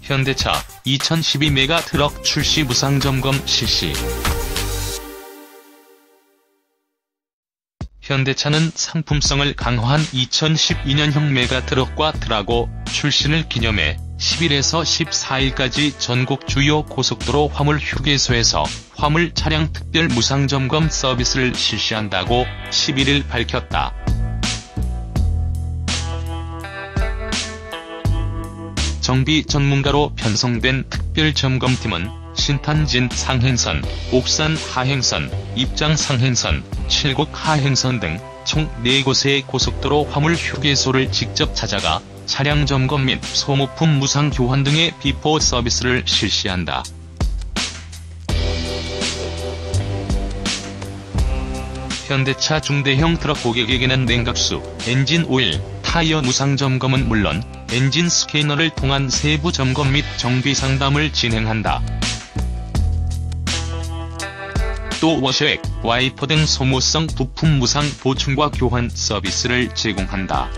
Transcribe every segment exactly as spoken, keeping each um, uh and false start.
현대차 이천십이 메가트럭 출시 무상점검 실시. 현대차는 상품성을 강화한 이천십이 년형 메가트럭과 트라고 출시를 기념해 십일에서 십사일까지 전국 주요 고속도로 화물 휴게소에서 화물 차량 특별 무상점검 서비스를 실시한다고 십일일 밝혔다. 정비 전문가로 편성된 특별점검팀은 신탄진 상행선, 옥산 하행선, 입장 상행선, 칠곡 하행선 등 총 네 곳의 고속도로 화물 휴게소를 직접 찾아가 차량 점검 및 소모품 무상 교환 등의 비포 서비스를 실시한다. 현대차 중대형 트럭 고객에게는 냉각수, 엔진 오일, 타이어 무상 점검은 물론 엔진 스캐너를 통한 세부 점검 및 정비 상담을 진행한다. 또 워셔액, 와이퍼 등 소모성 부품 무상 보충과 교환 서비스를 제공한다.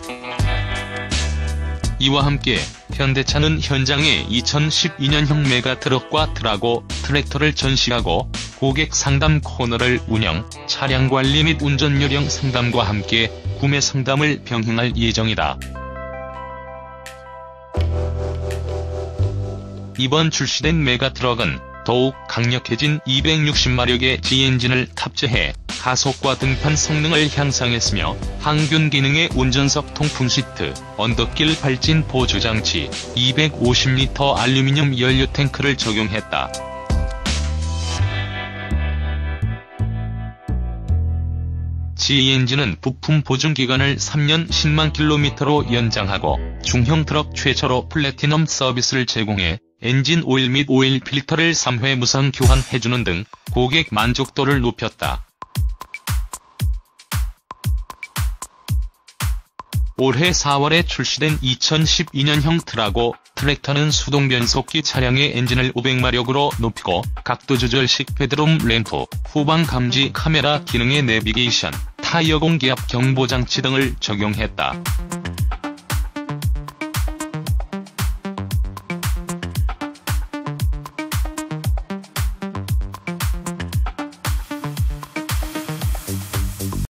이와 함께 현대차는 현장에 이천십이 년형 메가트럭과 트라고 트랙터를 전시하고 고객 상담 코너를 운영, 차량 관리 및 운전 요령 상담과 함께 구매 상담을 병행할 예정이다. 이번 출시된 메가트럭은 더욱 강력해진 이백육십 마력의 지엔진을 탑재해 가속과 등판 성능을 향상했으며 항균 기능의 운전석 통풍 시트, 언덕길 발진 보조 장치, 이백오십 리터 알루미늄 연료 탱크를 적용했다. 지엔진은 부품 보증 기간을 삼 년 십만 킬로미터로 연장하고 중형 트럭 최초로 플래티넘 서비스를 제공해 엔진 오일 및 오일 필터를 삼 회 무상 교환해주는 등 고객 만족도를 높였다. 올해 사월에 출시된 이천십이 년형 트라고 트랙터는 수동 변속기 차량의 엔진을 오백 마력으로 높이고 각도 조절식 베드룸 램프, 후방 감지 카메라 기능의 내비게이션, 타이어 공기압 경보 장치 등을 적용했다.